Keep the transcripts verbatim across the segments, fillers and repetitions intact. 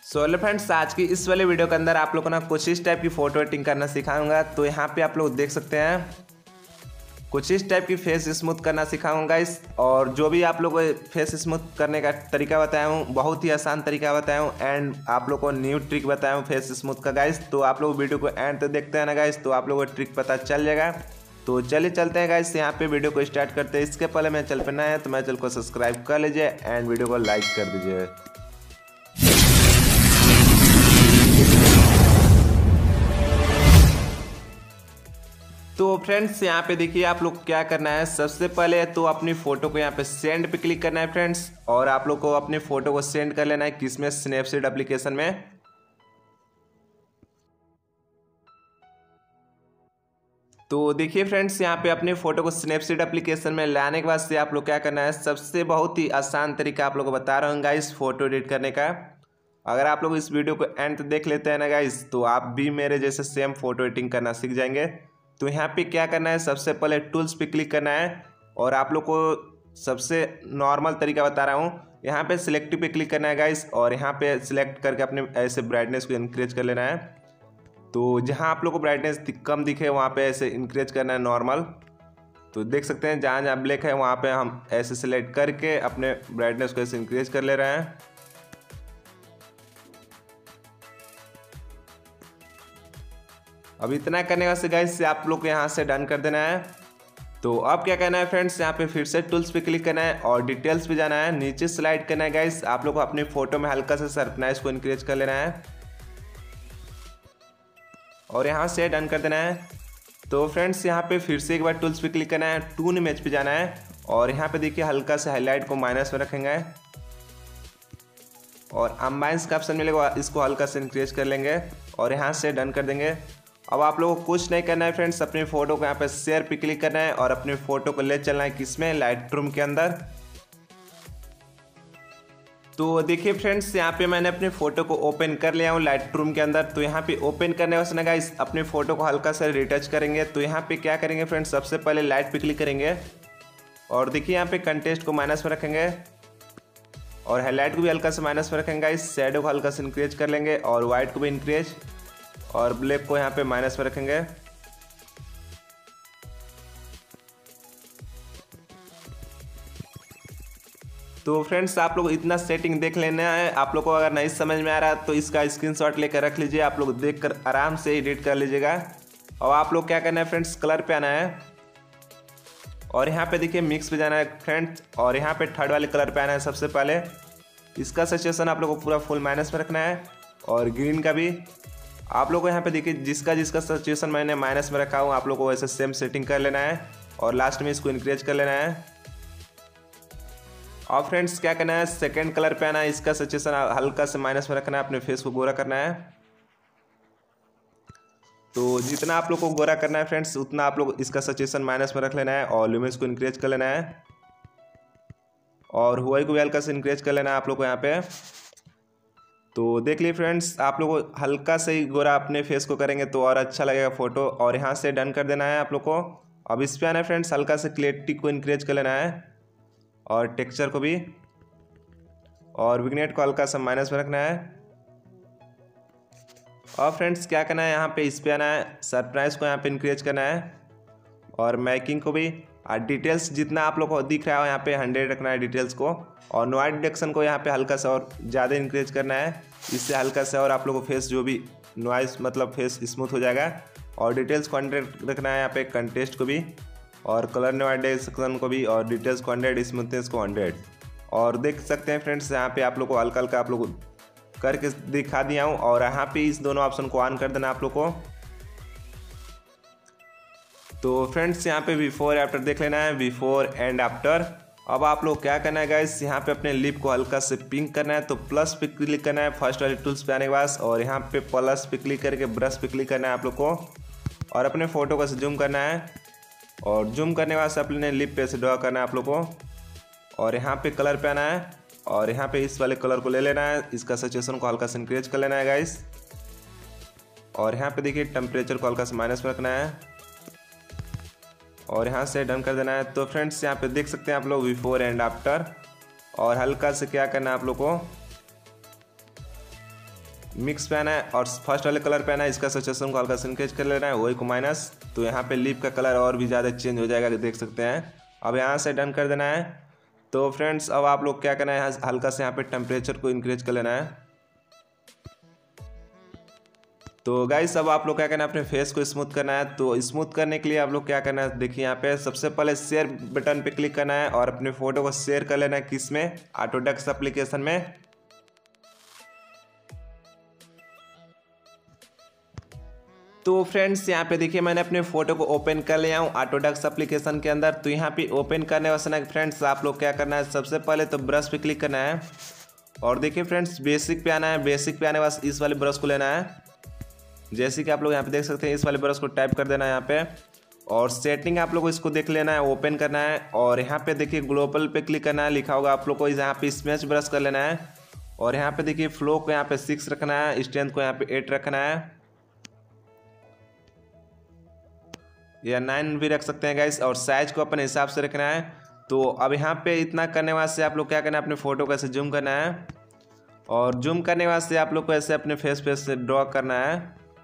So hello friends, आज की इस वाले वीडियो के अंदर आप लोग को ना कुछ इस टाइप की फोटो एडिटिंग करना सिखाऊंगा। तो यहाँ पे आप लोग देख सकते हैं कुछ इस टाइप की फेस स्मूथ करना सिखाऊंगा इस और जो भी आप लोग को फेस स्मूथ करने का तरीका बताया हूँ, बहुत ही आसान तरीका बताया हूँ एंड आप लोग को न्यू ट्रिक बताया हूँ फेस स्मूथ का गाइस। तो आप लोग वीडियो को एंड तक देखते हैं ना गाइस, तो आप लोग को ट्रिक पता चल जाएगा। तो चलिए चलते हैं गाइस, यहाँ पे वीडियो को स्टार्ट करते हैं। इसके पहले मैं चैनल पर नया है तो मैं चैनल को सब्सक्राइब कर लीजिए एंड वीडियो को लाइक कर दीजिए। तो फ्रेंड्स यहाँ पे देखिए आप लोग क्या करना है। सबसे पहले तो अपनी फ़ोटो को यहाँ पे सेंड पे क्लिक करना है फ्रेंड्स, और आप लोग को अपनी फ़ोटो को सेंड कर लेना है किसमें, स्नैपसीड एप्लीकेशन में। तो देखिए फ्रेंड्स यहाँ पे अपने फ़ोटो को स्नैपसीड एप्लीकेशन में लाने के बाद से आप लोग क्या करना है, सबसे बहुत ही आसान तरीका आप लोग को बता रहा हूँ गाइस फ़ोटो एडिट करने का। अगर आप लोग इस वीडियो को एंड देख लेते हैं ना गाइस, तो आप भी मेरे जैसे सेम फ़ोटो एडिटिंग करना सीख जाएंगे। तो यहाँ पे क्या करना है, सबसे पहले टूल्स पे क्लिक करना है और आप लोग को सबसे नॉर्मल तरीका बता रहा हूँ। यहाँ पे सिलेक्टिव पे क्लिक करना है गाइस, और यहाँ पे सिलेक्ट करके अपने ऐसे ब्राइटनेस को इंक्रीज कर लेना है। तो जहाँ आप लोग को ब्राइटनेस कम दिखे वहाँ पे ऐसे इंक्रीज करना है नॉर्मल। तो देख सकते हैं जहाँ जहाँ ब्लैक है वहाँ पे हम ऐसे सिलेक्ट करके अपने ब्राइटनेस को ऐसे इंक्रीज कर ले रहे हैं। अब इतना करने से गाइस आप लोग को यहाँ से डन कर देना है। तो अब क्या करना है फ्रेंड्स, यहाँ पे फिर से टूल्स पे क्लिक करना है और डिटेल्स पे जाना है, नीचे स्लाइड करना है गाइस। आप लोग को अपनी फोटो में हल्का सा शार्पनेस को इंक्रीज कर लेना है और यहाँ से डन कर देना है। तो फ्रेंड्स यहाँ पे फिर से एक बार टूल्स पे क्लिक करना है, टून इमेज पे जाना है और यहाँ पे देखिए हल्का सा हाईलाइट को माइनस में रखेंगे और अम्बाइंस का ऑप्शन मिलेगा, इसको हल्का से इंक्रीज कर लेंगे और यहाँ से डन कर देंगे। अब आप लोगों को कुछ नहीं करना है फ्रेंड्स, अपनी फ़ोटो को यहाँ पे शेयर पे क्लिक करना है और अपनी फ़ोटो को ले चलना है किसमें, लाइटरूम के अंदर। तो देखिए फ्रेंड्स यहाँ पे मैंने अपनी फ़ोटो को ओपन कर लिया हूँ लाइटरूम के अंदर। तो यहाँ पे ओपन करने वाले गाइस अपनी फ़ोटो को हल्का सा रिटच करेंगे। तो यहाँ पे क्या करेंगे फ्रेंड्स, सबसे पहले लाइट पे क्लिक करेंगे और देखिए यहाँ पे कंटेस्ट को माइनस में रखेंगे और हाईलाइट को भी हल्का सा माइनस में रखेंगे गाइस, शैडो को हल्का सा इंक्रीज कर लेंगे और वाइट को भी इंक्रीज और ब्लैक को यहाँ पे माइनस में रखेंगे। तो फ्रेंड्स आप लोग इतना सेटिंग देख लेना है। आप लोग को अगर नहीं समझ में आ रहा तो इसका स्क्रीनशॉट लेकर रख लीजिए, आप लोग देखकर आराम से एडिट कर लीजिएगा। और आप लोग क्या करना है फ्रेंड्स, कलर पे आना है और यहाँ पे देखिए मिक्स पे जाना है फ्रेंड्स और यहाँ पे थर्ड वाले कलर पे आना है। सबसे पहले इसका सैचुरेशन आप लोग को पूरा फुल माइनस में रखना है और ग्रीन का भी आप लोग को यहाँ पे देखिए जिसका जिसका सैचुरेशन मैंने माइनस में रखा हूँ आप लोग को वैसे सेम सेटिंग कर लेना है और लास्ट में इसको इंक्रीज कर लेना है। और फ्रेंड्स क्या करना है, सेकंड कलर पे आना है, इसका सैचुरेशन हल्का से माइनस में रखना है, अपने फेस को गोरा करना है। तो जितना आप लोग को गोरा करना है फ्रेंड्स उतना आप लोग इसका सैचुरेशन माइनस में रख लेना है और ल्यूमिनेंस को इंक्रीज कर लेना है और हुआई को भी हल्का से इंक्रीज कर लेना है आप लोग को यहाँ पे। तो देख लीजिए फ्रेंड्स आप लोग को हल्का से ही गोरा अपने फेस को करेंगे तो और अच्छा लगेगा फ़ोटो, और यहाँ से डन कर देना है आप लोग को। अब इस पे आना है फ्रेंड्स, हल्का से क्लैरिटी को इंक्रीज कर लेना है और टेक्सचर को भी, और विग्नेट को हल्का सा माइनस में रखना है। और फ्रेंड्स क्या करना है, यहाँ पे इस पे आना है, शार्पनेस को यहाँ पे इंक्रीज करना है और मैकिंग को भी, और डिटेल्स जितना आप लोग को दिख रहा है यहाँ पे हंड्रेड रखना है डिटेल्स को, और नॉइज रिडक्शन को यहाँ पे हल्का सा और ज़्यादा इंक्रीज करना है, इससे हल्का सा और आप लोग को फेस जो भी नॉइज मतलब फेस स्मूथ हो जाएगा। और डिटेल्स को हंड्रेड रखना है यहाँ पे, कंटेस्ट को भी और कलर नॉइडेशन को भी, और डिटेल्स को हंड्रेड, स्मूथनेस को हंड्रेड। और देख सकते हैं फ्रेंड्स यहाँ पे आप लोग को हल्का हल्का आप लोग करके दिखा दिया हूँ और यहाँ पे इस दोनों ऑप्शन को ऑन कर देना आप लोग को। तो फ्रेंड्स यहाँ पे बिफोर आफ्टर देख लेना है, बिफोर एंड आफ्टर। अब आप लोग क्या करना है गाइस, यहाँ पे अपने लिप को हल्का से पिंक करना है। तो प्लस पे क्लिक करना है फर्स्ट वाले टूल्स पे आने के बाद, और यहाँ पे प्लस पे क्लिक करके ब्रश पे क्लिक करना है आप लोग को और अपने फ़ोटो को से जूम करना है और जूम करने के बाद से अपने लिप पे से ड्रॉ करना है आप लोग को, और यहाँ पे कलर पे आना है और यहाँ पे इस वाले कलर को ले लेना है, इसका सैचुरेशन को हल्का से इंक्रीज कर लेना है गाइस, और यहाँ पे देखिए टेम्परेचर को हल्का से माइनस में रखना है और यहाँ से डन कर देना है। तो फ्रेंड्स यहाँ पे देख सकते हैं आप लोग बिफोर एंड आफ्टर, और हल्का से क्या करना है आप लोग को, मिक्स पे आना है और फर्स्ट वाले कलर पे आना है। इसका सचेशन को हल्का सिंकेज कर लेना है, वही को माइनस। तो यहाँ पे लिप का कलर और भी ज़्यादा चेंज हो जाएगा, देख सकते हैं। अब यहाँ से डन कर देना है। तो फ्रेंड्स अब आप लोग क्या करना है, हल्का से यहाँ पे टेम्परेचर को इंक्रीज कर लेना है। तो गाइस अब आप लोग क्या करना है, अपने फेस को स्मूथ करना है। तो स्मूथ करने के लिए आप लोग क्या करना है, देखिए यहाँ पे सबसे पहले शेयर बटन पे क्लिक करना है और अपने फ़ोटो को शेयर कर लेना है। किस में? ऑटोडेस्क एप्लीकेशन में। तो फ्रेंड्स यहाँ पे देखिए मैंने अपने फ़ोटो को ओपन कर लिया हूँ ऑटोडेस्क एप्लीकेशन के अंदर। तो यहाँ पे ओपन करने वास्ते फ्रेंड्स आप लोग क्या करना है, सबसे पहले तो ब्रश पे क्लिक करना है और देखिए फ्रेंड्स बेसिक पे आना है। बेसिक पे आने वास्ते इस वाले ब्रश को लेना है, जैसे कि आप लोग यहाँ पे देख सकते हैं। इस वाले ब्रश को टाइप कर देना है यहाँ पे और सेटिंग आप लोग को इसको देख लेना है, ओपन करना है और यहाँ पे देखिए ग्लोबल पे क्लिक करना है। लिखा होगा आप लोग को यहाँ पे स्मैश ब्रश कर लेना है और यहाँ पे देखिए फ्लो को यहाँ पे सिक्स रखना है, स्ट्रेंथ को यहाँ पे एट रखना है या नाइन भी रख सकते हैं गाइस, और साइज को अपने हिसाब से रखना है। तो अब यहाँ पे इतना करने वास्ते आप लोग क्या करना है, अपने फ़ोटो को ऐसे जूम करना है और जूम करने वास्ते आप लोग को ऐसे अपने फेस पे से ड्रॉ करना है।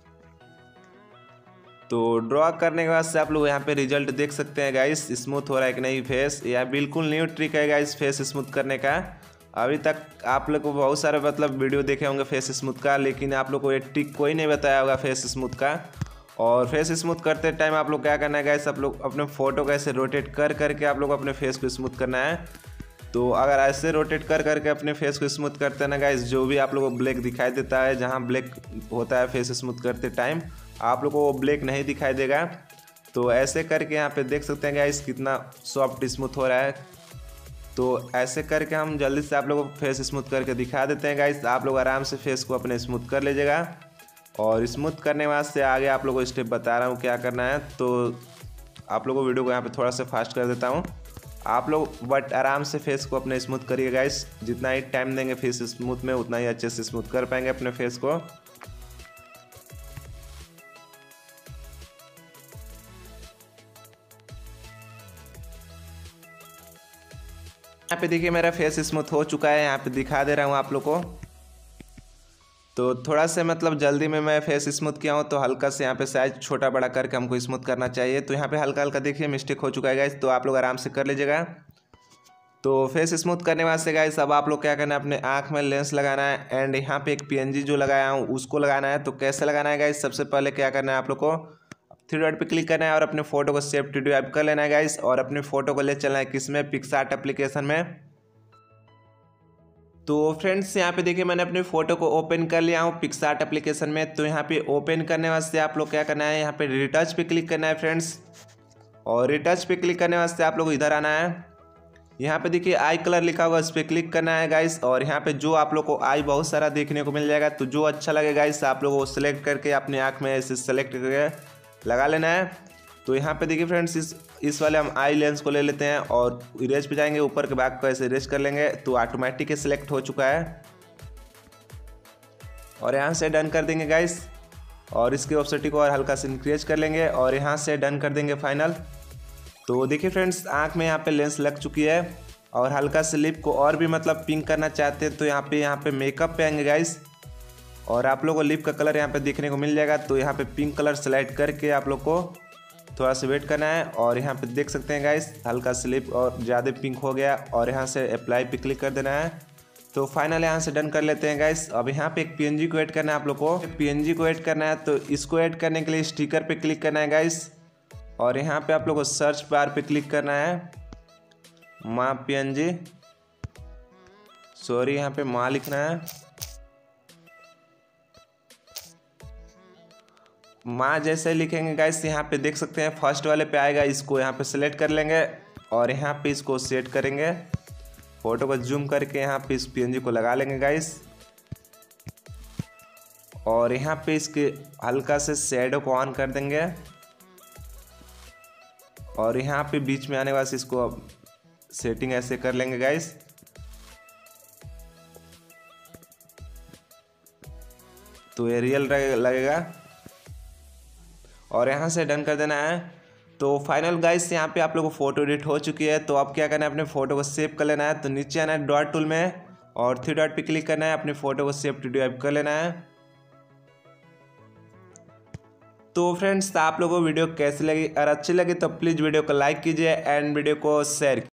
तो ड्रॉ करने के बाद से आप लोग यहाँ पे रिजल्ट देख सकते हैं गाइस, स्मूथ हो रहा है कि नहीं फेस। यह बिल्कुल न्यू ट्रिक है गाइस फेस स्मूथ करने का। अभी तक आप लोग को बहुत सारे मतलब वीडियो देखे होंगे फेस स्मूथ का, लेकिन आप लोग को ये ट्रिक कोई नहीं बताया होगा फेस स्मूथ का। और फेस स्मूथ करते टाइम आप लोग क्या करना है गाइस, आप लोग अपने फ़ोटो को ऐसे रोटेट कर करके आप लोग अपने फेस को स्मूथ करना है। तो अगर ऐसे रोटेट कर करके अपने फेस को स्मूथ करते हैं ना गाइस, जो भी आप लोगों को ब्लैक दिखाई देता है, जहाँ ब्लैक होता है फेस स्मूथ करते टाइम, आप लोगों को वो ब्लैक नहीं दिखाई देगा। तो ऐसे करके यहाँ पे देख सकते हैं गाइस कितना सॉफ्ट स्मूथ हो रहा है। तो ऐसे करके हम जल्दी से आप लोगों को फेस स्मूथ करके दिखा देते हैं गाइस। आप लोग आराम से फेस को अपने स्मूथ कर लीजिएगा और स्मूथ करने वास्ते आगे आप लोगों को स्टेप बता रहा हूँ क्या करना है। तो आप लोगों को वीडियो को यहाँ पे थोड़ा सा फास्ट कर देता हूँ। आप लोग बट आराम से फेस को अपने स्मूथ करिए गाइस। जितना ही टाइम देंगे फेस स्मूथ में, उतना ही अच्छे से स्मूथ कर पाएंगे अपने फेस को। यहाँ पे देखिए मेरा फेस स्मूथ हो चुका है, यहाँ पे दिखा दे रहा हूँ आप लोग को। तो थोड़ा से मतलब जल्दी में मैं फेस स्मूथ किया हूँ, तो हल्का से यहाँ पे साइज छोटा बड़ा करके हमको स्मूथ करना चाहिए। तो यहाँ पे हल्का हल्का देखिए मिस्टेक हो चुका है गाइस, तो आप लोग आराम से कर लीजिएगा। तो फेस स्मूथ करने वास्ते गाइस अब आप लोग क्या करना है, अपने आँख में लेंस लगाना है एंड यहाँ पे एक पीएनजी जो लगाया हूँ उसको लगाना है। तो कैसे लगाना है गाइस, सबसे पहले क्या करना है आप लोग को, थ्री डॉट पे क्लिक करना है और अपने फ़ोटो को सेव टू ड्राइव कर लेना है गाइस और अपने फ़ोटो को ले चलना है किसमें, पिक्सआर्ट एप्लीकेशन में। तो फ्रेंड्स यहाँ पे देखिए मैंने अपने फ़ोटो को ओपन कर लिया हूँ पिक्सआर्ट एप्लीकेशन में। तो यहाँ पे ओपन करने वास्ते आप लोग क्या करना है, यहाँ पे रिटच पे क्लिक करना है फ्रेंड्स और रिटच पे क्लिक करने वास्ते आप लोग इधर आना है। यहाँ पे देखिए आई कलर लिखा होगा, उस पर क्लिक करना है गाइस और यहाँ पे जो आप लोग को आई बहुत सारा देखने को मिल जाएगा। तो जो अच्छा लगे गाइस आप लोगों को सिलेक्ट करके अपने आँख में ऐसे सेलेक्ट करके लगा लेना है। तो यहाँ पे देखिए फ्रेंड्स इस इस वाले हम आई लेंस को ले लेते हैं और इरेज पे जाएंगे, ऊपर के भाग को ऐसे इरेज कर लेंगे। तो ऑटोमेटिक सिलेक्ट हो चुका है और यहाँ से डन कर देंगे गाइस और इसके ऑप्सिटी को और हल्का से इंक्रीज कर लेंगे और यहाँ से डन कर देंगे फाइनल। तो देखिए फ्रेंड्स आँख में यहाँ पे लेंस लग चुकी है और हल्का से लिप को और भी मतलब पिंक करना चाहते हैं तो यहाँ पे यहाँ पे मेकअप पे आएंगे गाइस और आप लोगों को लिप का कलर यहाँ पे देखने को मिल जाएगा। तो यहाँ पे पिंक कलर सेलेक्ट करके आप लोग को थोड़ा सा वेट करना है और यहाँ पे देख सकते हैं गाइस हल्का से लिप और ज़्यादा पिंक हो गया और यहाँ से अप्लाई पे क्लिक कर देना है। तो फाइनल यहाँ से डन कर लेते हैं गाइस। अब यहाँ पे एक पीएनजी को ऐड करना है आप लोग को, पीएनजी को ऐड करना है। तो इसको ऐड करने के लिए स्टिकर पे क्लिक करना है गाइस और यहाँ पे आप लोग को सर्च बार पे क्लिक करना है, माँ पीएनजी, सॉरी यहाँ पे माँ लिखना है, माँ जैसे लिखेंगे गाइस यहाँ पे देख सकते हैं फर्स्ट वाले पे आएगा, इसको यहाँ पे सेलेक्ट कर लेंगे और यहाँ पे इसको सेट करेंगे, फोटो को जूम करके यहाँ पे इस पीएनजी को लगा लेंगे गाइस और यहाँ पे इसके हल्का से शैडो को ऑन कर देंगे और यहाँ पे बीच में आने वाले इसको अब सेटिंग ऐसे कर लेंगे गाइस। तो ये रियल लगेगा और यहाँ से डन कर देना है। तो फाइनल गाइस यहाँ पे आप लोगों को फोटो एडिट हो चुकी है। तो अब क्या करना है, अपने फ़ोटो को सेव कर लेना है। तो नीचे आना है डॉट टूल में और थ्री डॉट पे क्लिक करना है, अपनी फ़ोटो को सेव टू ड्राइव कर लेना है। तो फ्रेंड्स आप लोगों को वीडियो कैसी लगी, अगर अच्छी लगी तो प्लीज़ वीडियो को लाइक कीजिए एंड वीडियो को शेयर